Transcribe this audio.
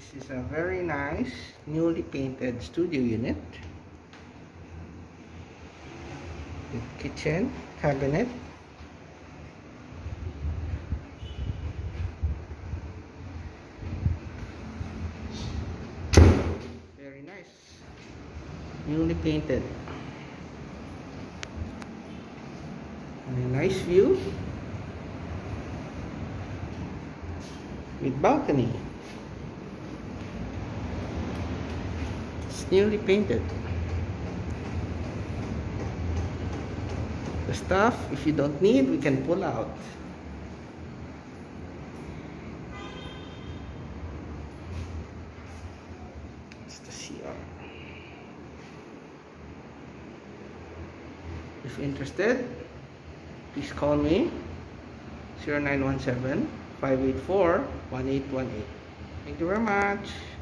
This is a very nice, newly painted studio unit with kitchen cabinet. Very nice, newly painted. And a nice view with balcony. It's newly painted. The stuff, if you don't need, we can pull out. It's the CR. If interested, please call me 0917-584-1818. Thank you very much.